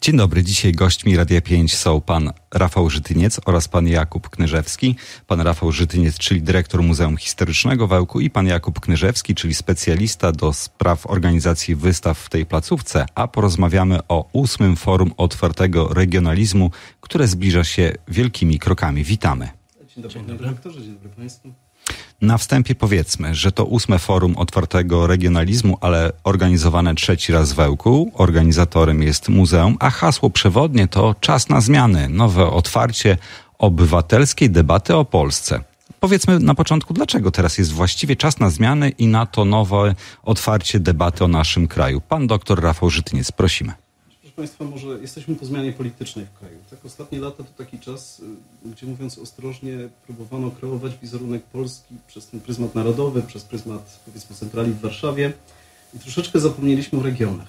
Dzień dobry. Dzisiaj gośćmi Radia 5 są pan Rafał Żytyniec oraz pan Jakub Knyżewski. Pan Rafał Żytyniec, czyli dyrektor Muzeum Historycznego w Ełku, i pan Jakub Knyżewski, czyli specjalista do spraw organizacji wystaw w tej placówce. A porozmawiamy o 8. Forum Otwartego Regionalizmu, które zbliża się wielkimi krokami. Witamy. Dzień dobry, panie dyrektorze, dzień dobry państwu. Na wstępie powiedzmy, że to 8. Forum Otwartego Regionalizmu, ale organizowane 3. raz w Ełku. Organizatorem jest muzeum, a hasło przewodnie to czas na zmiany, nowe otwarcie obywatelskiej debaty o Polsce. Powiedzmy na początku, dlaczego teraz jest właściwie czas na zmiany i na to nowe otwarcie debaty o naszym kraju. Pan doktor Rafał Żytyniec, prosimy. Proszę państwa, może jesteśmy po zmianie politycznej w kraju. Tak, ostatnie lata to taki czas, gdzie mówiąc ostrożnie, próbowano kreować wizerunek Polski przez ten pryzmat narodowy, przez pryzmat, powiedzmy, centrali w Warszawie i troszeczkę zapomnieliśmy o regionach.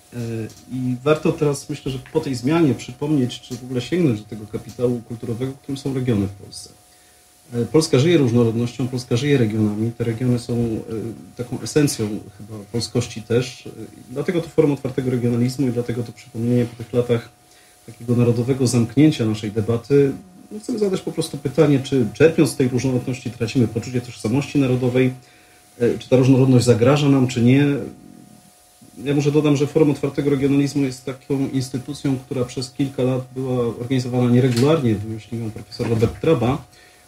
I warto teraz, myślę, że po tej zmianie przypomnieć, czy w ogóle sięgnąć do tego kapitału kulturowego, którym są regiony w Polsce. Polska żyje różnorodnością, Polska żyje regionami. Te regiony są taką esencją chyba polskości też. Dlatego to Forum Otwartego Regionalizmu i dlatego to przypomnienie po tych latach takiego narodowego zamknięcia naszej debaty. Chcemy zadać po prostu pytanie, czy czerpiąc z tej różnorodności tracimy poczucie tożsamości narodowej, czy ta różnorodność zagraża nam, czy nie. Ja może dodam, że Forum Otwartego Regionalizmu jest taką instytucją, która przez kilka lat była organizowana nieregularnie. Wymyślił ją profesor Robert Traba,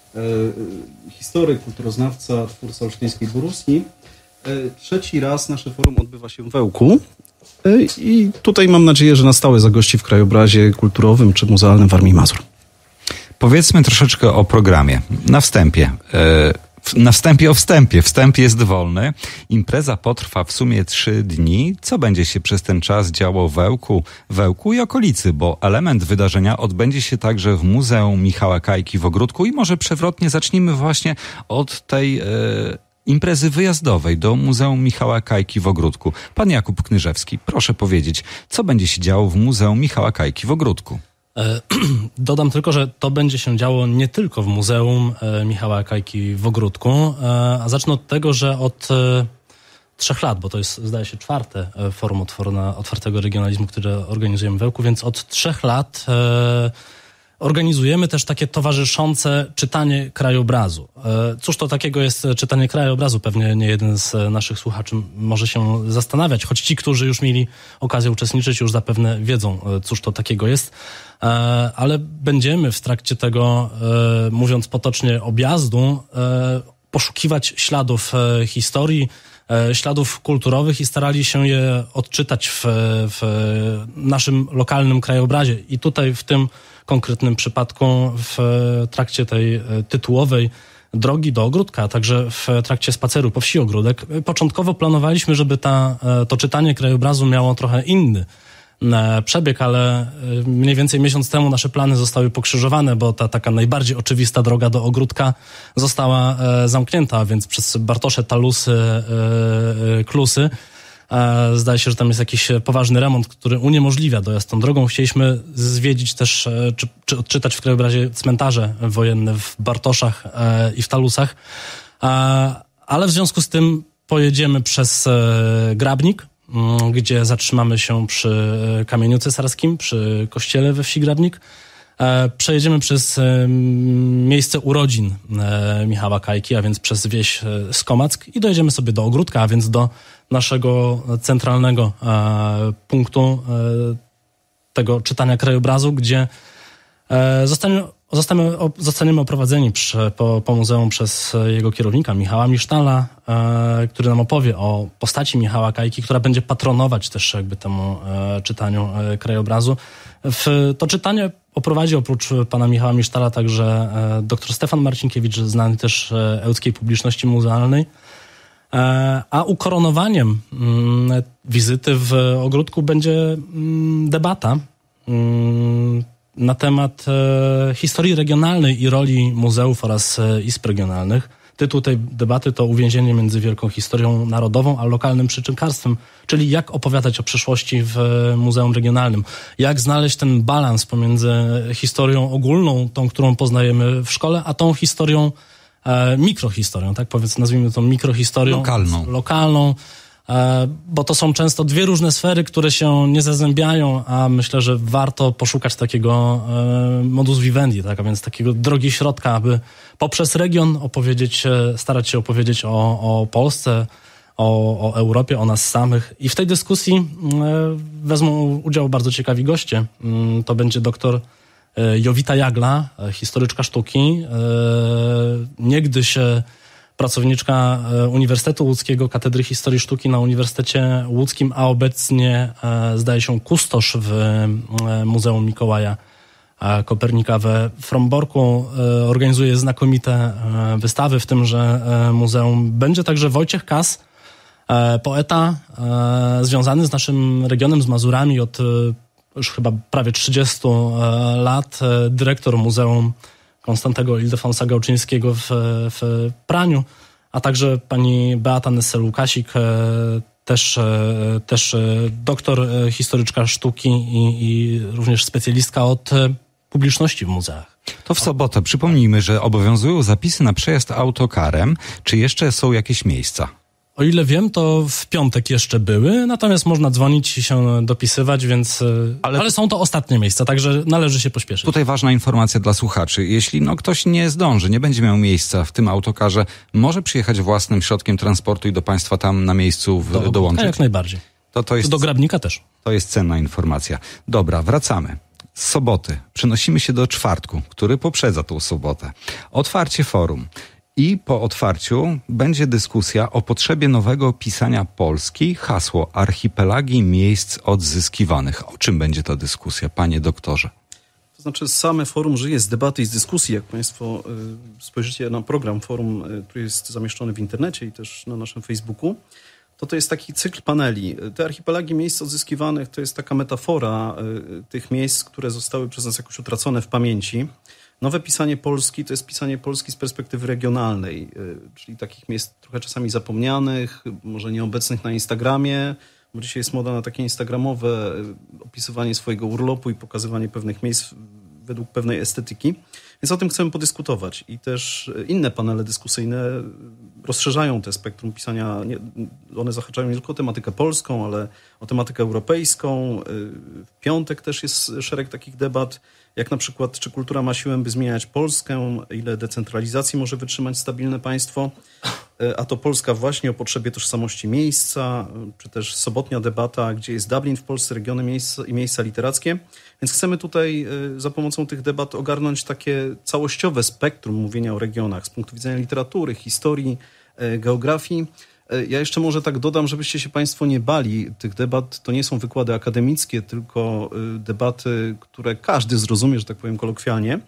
historyk, kulturoznawca, twórca olsztyńskiej Borussni. 3. raz nasze forum odbywa się w Ełku i tutaj mam nadzieję, że na stałe zagości w krajobrazie kulturowym czy muzealnym Warmii i Mazur. Powiedzmy troszeczkę o programie. Na wstępie. O wstępie. Wstęp jest wolny. Impreza potrwa w sumie 3 dni. Co będzie się przez ten czas działo w Ełku i okolicy? Bo element wydarzenia odbędzie się także w Muzeum Michała Kajki w Ogródku i może przewrotnie zacznijmy właśnie od tej imprezy wyjazdowej do Muzeum Michała Kajki w Ogródku. Pan Jakub Knyżewski, proszę powiedzieć, co będzie się działo w Muzeum Michała Kajki w Ogródku? Dodam tylko, że to będzie się działo nie tylko w Muzeum Michała Kajki w Ogródku, a zacznę od tego, że od 3 lat, bo to jest, zdaje się, 4. Forum Otwartego Regionalizmu, które organizujemy w Ełku, więc od 3 lat organizujemy też takie towarzyszące czytanie krajobrazu. Cóż to takiego jest czytanie krajobrazu? Pewnie nie jeden z naszych słuchaczy może się zastanawiać, choć ci, którzy już mieli okazję uczestniczyć, już zapewne wiedzą, cóż to takiego jest. Ale będziemy w trakcie tego, mówiąc potocznie, objazdu, poszukiwać śladów historii, śladów kulturowych i starali się je odczytać w naszym lokalnym krajobrazie. I tutaj w tym konkretnym przypadku w trakcie tej tytułowej drogi do ogródka, a także w trakcie spaceru po wsi Ogródek. Początkowo planowaliśmy, żeby to czytanie krajobrazu miało trochę inny przebieg, ale mniej więcej miesiąc temu nasze plany zostały pokrzyżowane, bo ta taka najbardziej oczywista droga do ogródka została zamknięta, więc przez Bartosze, Talusy, Klusy zdaje się, że tam jest jakiś poważny remont, który uniemożliwia dojazd tą drogą. Chcieliśmy zwiedzić też, czy odczytać w krajobrazie cmentarze wojenne w Bartoszach i w Talusach, ale w związku z tym pojedziemy przez Grabnik, gdzie zatrzymamy się przy Kamieniu Cesarskim, przy kościele we wsi Grabnik. Przejedziemy przez miejsce urodzin Michała Kajki, a więc przez wieś Skomack i dojedziemy sobie do Ogródka, a więc do naszego centralnego punktu tego czytania krajobrazu, gdzie zostaniemy oprowadzeni po muzeum przez jego kierownika Michała Misztala, który nam opowie o postaci Michała Kajki, która będzie patronować też jakby temu czytaniu krajobrazu. W to czytanie oprowadzi oprócz pana Michała Misztala także dr Stefan Marcinkiewicz, znany też ełckiej publiczności muzealnej. A ukoronowaniem wizyty w ogródku będzie debata na temat historii regionalnej i roli muzeów oraz izb regionalnych. Tytuł tej debaty to Uwięzienie między wielką historią narodową a lokalnym przyczynkarstwem, czyli jak opowiadać o przeszłości w muzeum regionalnym, jak znaleźć ten balans pomiędzy historią ogólną, tą, którą poznajemy w szkole, a tą historią mikrohistorią, tak powiedzmy, nazwijmy to mikrohistorią lokalną, bo to są często dwie różne sfery, które się nie zazębiają, a myślę, że warto poszukać takiego modus vivendi, tak? A więc takiego drogi środka, aby poprzez region starać się opowiedzieć o Polsce, o Europie, o nas samych. I w tej dyskusji wezmą udział bardzo ciekawi goście. To będzie doktor Jowita Jagla, historyczka sztuki, niegdyś pracowniczka Uniwersytetu Łódzkiego, Katedry Historii Sztuki na Uniwersytecie Łódzkim, a obecnie zdaje się kustosz w Muzeum Mikołaja Kopernika we Fromborku. Organizuje znakomite wystawy w tymże muzeum. Będzie także Wojciech Kas, poeta związany z naszym regionem, z Mazurami od już chyba prawie 30 lat, dyrektor Muzeum Konstantego Ildefonsa Gałczyńskiego w Praniu, a także pani Beata Nessel-Łukasik, też doktor, historyczka sztuki i również specjalistka od publiczności w muzeach. To w sobotę. Przypomnijmy, że obowiązują zapisy na przejazd autokarem. Czy jeszcze są jakieś miejsca? O ile wiem, to w piątek jeszcze były, natomiast można dzwonić i się dopisywać, więc... Ale są to ostatnie miejsca, także należy się pośpieszyć. Tutaj ważna informacja dla słuchaczy. Jeśli ktoś nie zdąży, nie będzie miał miejsca w tym autokarze, może przyjechać własnym środkiem transportu i do państwa tam na miejscu dołączyć? Jak najbardziej. Do Grabnika też. To jest cenna informacja. Dobra, wracamy. Z soboty przenosimy się do czwartku, który poprzedza tą sobotę. Otwarcie forum. I po otwarciu będzie dyskusja o potrzebie nowego pisania Polski, hasło archipelagi miejsc odzyskiwanych. O czym będzie ta dyskusja, panie doktorze? To znaczy same forum żyje z debaty i z dyskusji. Jak państwo spojrzycie na program forum, który jest zamieszczony w internecie i też na naszym Facebooku, to jest taki cykl paneli. Te archipelagi miejsc odzyskiwanych to jest taka metafora tych miejsc, które zostały przez nas jakoś utracone w pamięci. Nowe pisanie Polski to jest pisanie Polski z perspektywy regionalnej, czyli takich miejsc trochę czasami zapomnianych, może nieobecnych na Instagramie, bo dzisiaj jest moda na takie instagramowe opisywanie swojego urlopu i pokazywanie pewnych miejsc według pewnej estetyki. Więc o tym chcemy podyskutować i też inne panele dyskusyjne rozszerzają te spektrum pisania. One zahaczają nie tylko o tematykę polską, ale o tematykę europejską. W piątek też jest szereg takich debat, jak na przykład, czy kultura ma siłę, by zmieniać Polskę, ile decentralizacji może wytrzymać stabilne państwo, a to Polska właśnie o potrzebie tożsamości miejsca, czy też sobotnia debata, gdzie jest Dublin w Polsce, regiony i miejsca literackie. Więc chcemy tutaj za pomocą tych debat ogarnąć takie całościowe spektrum mówienia o regionach z punktu widzenia literatury, historii, geografii. Ja jeszcze może tak dodam, żebyście się państwo nie bali. Tych debat to nie są wykłady akademickie, tylko debaty, które każdy zrozumie, że tak powiem kolokwialnie.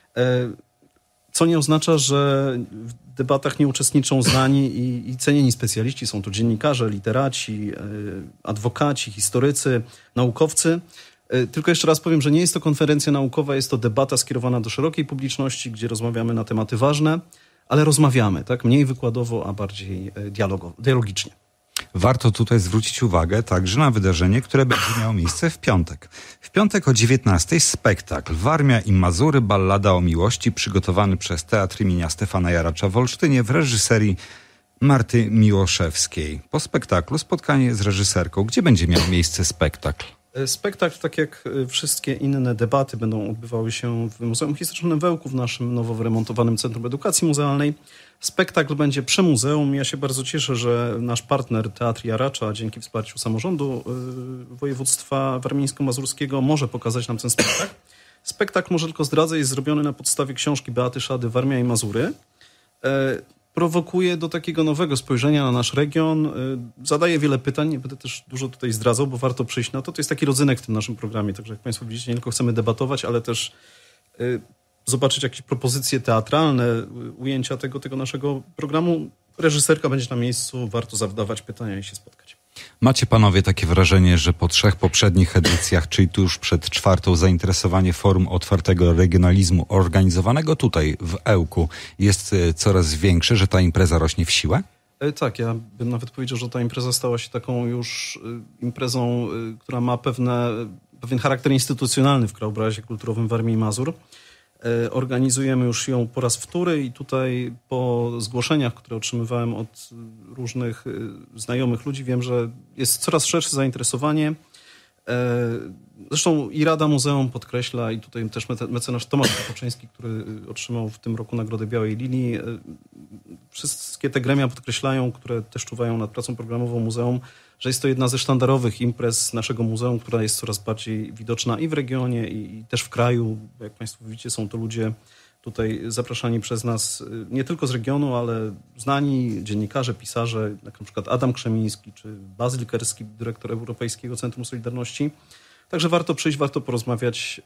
Co nie oznacza, że w debatach nie uczestniczą znani i cenieni specjaliści. Są to dziennikarze, literaci, adwokaci, historycy, naukowcy. Tylko jeszcze raz powiem, że nie jest to konferencja naukowa, jest to debata skierowana do szerokiej publiczności, gdzie rozmawiamy na tematy ważne, ale rozmawiamy, tak? Mniej wykładowo, a bardziej dialogicznie. Warto tutaj zwrócić uwagę także na wydarzenie, które będzie miało miejsce w piątek. W piątek o 19:00 spektakl Warmia i Mazury, ballada o miłości, przygotowany przez Teatr imienia Stefana Jaracza w Olsztynie w reżyserii Marty Miłoszewskiej. Po spektaklu spotkanie z reżyserką. Gdzie będzie miał miejsce spektakl? Spektakl, tak jak wszystkie inne debaty, będą odbywały się w Muzeum Historycznym Wełku, w naszym nowo wyremontowanym Centrum Edukacji Muzealnej. Spektakl będzie przy muzeum. Ja się bardzo cieszę, że nasz partner Teatr Jaracza, dzięki wsparciu samorządu województwa warmińsko-mazurskiego, może pokazać nam ten spektakl. Spektakl, może tylko zdradzę, jest zrobiony na podstawie książki Beaty Szady Warmia i Mazury. Prowokuje do takiego nowego spojrzenia na nasz region, zadaje wiele pytań, nie będę też dużo tutaj zdradzał, bo warto przyjść na to. To jest taki rodzynek w tym naszym programie, także jak państwo widzicie, nie tylko chcemy debatować, ale też zobaczyć jakieś propozycje teatralne, ujęcia tego naszego programu. Reżyserka będzie na miejscu, warto zadawać pytania i się spotkać. Macie panowie takie wrażenie, że po 3 poprzednich edycjach, czyli tuż przed 4, zainteresowanie Forum Otwartego Regionalizmu organizowanego tutaj w Ełku jest coraz większe, że ta impreza rośnie w siłę? Tak, ja bym nawet powiedział, że ta impreza stała się taką już imprezą, która ma pewien charakter instytucjonalny w krajobrazie kulturowym Warmii i Mazur. Organizujemy już ją po raz wtóry i tutaj po zgłoszeniach, które otrzymywałem od różnych znajomych ludzi, wiem, że jest coraz szersze zainteresowanie. Zresztą i Rada Muzeum podkreśla, i tutaj też mecenas Tomasz Kopoczyński, który otrzymał w tym roku Nagrodę Białej Lilii, wszystkie te gremia podkreślają, które też czuwają nad pracą programową muzeum, że jest to jedna ze sztandarowych imprez naszego muzeum, która jest coraz bardziej widoczna i w regionie, i też w kraju. Jak Państwo widzicie, są to ludzie tutaj zapraszani przez nas nie tylko z regionu, ale znani dziennikarze, pisarze, jak na przykład Adam Krzemiński czy Bazyl Kerski, dyrektor Europejskiego Centrum Solidarności. Także warto przyjść, warto porozmawiać.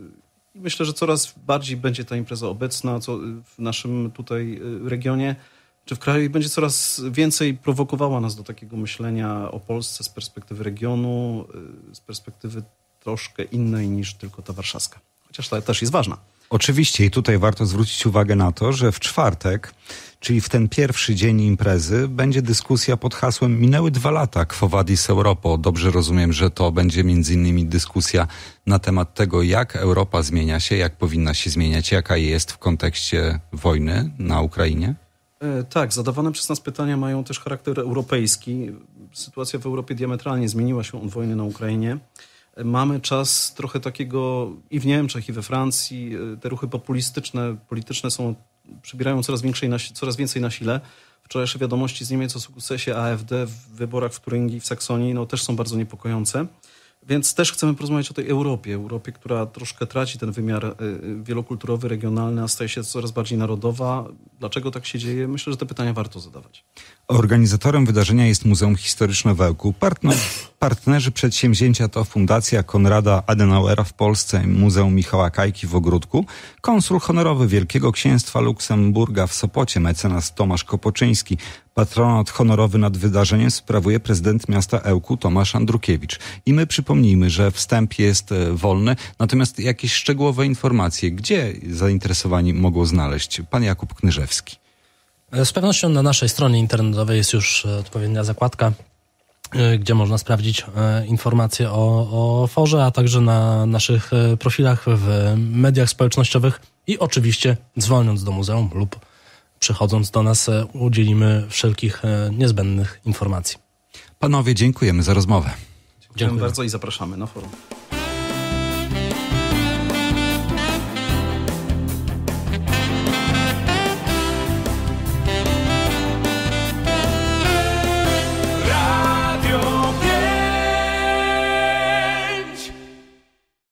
I myślę, że coraz bardziej będzie ta impreza obecna w naszym tutaj regionie czy w kraju i będzie coraz więcej prowokowała nas do takiego myślenia o Polsce z perspektywy regionu, z perspektywy troszkę innej niż tylko ta warszawska. Chociaż ta też jest ważna. Oczywiście i tutaj warto zwrócić uwagę na to, że w czwartek, czyli w ten pierwszy dzień imprezy, będzie dyskusja pod hasłem Minęły 2 lata Quo Vadis Europo. Dobrze rozumiem, że to będzie między innymi dyskusja na temat tego, jak Europa zmienia się, jak powinna się zmieniać, jaka jest w kontekście wojny na Ukrainie? Tak, zadawane przez nas pytania mają też charakter europejski. Sytuacja w Europie diametralnie zmieniła się od wojny na Ukrainie. Mamy czas trochę takiego i w Niemczech, i we Francji. Te ruchy populistyczne, polityczne przybierają coraz więcej na sile. Wczorajsze wiadomości z Niemiec o sukcesie AfD w wyborach w Turyngii i w Saksonii też są bardzo niepokojące. Więc też chcemy porozmawiać o tej Europie, która troszkę traci ten wymiar wielokulturowy, regionalny, a staje się coraz bardziej narodowa. Dlaczego tak się dzieje? Myślę, że te pytania warto zadawać. Organizatorem wydarzenia jest Muzeum Historyczne w Ełku. Partnerzy przedsięwzięcia to Fundacja Konrada Adenauera w Polsce, Muzeum Michała Kajki w Ogródku, konsul honorowy Wielkiego Księstwa Luksemburga w Sopocie, mecenas Tomasz Kopoczyński. Patronat honorowy nad wydarzeniem sprawuje prezydent miasta Ełku Tomasz Andrukiewicz. I my przypomnijmy, że wstęp jest wolny, natomiast jakieś szczegółowe informacje, gdzie zainteresowani mogą znaleźć? Pan Jakub Knyżewski. Z pewnością na naszej stronie internetowej jest już odpowiednia zakładka, gdzie można sprawdzić informacje o forze, a także na naszych profilach w mediach społecznościowych i oczywiście dzwoniąc do muzeum lub przychodząc do nas udzielimy wszelkich niezbędnych informacji. Panowie, dziękujemy za rozmowę. Dziękuję bardzo i zapraszamy na forum.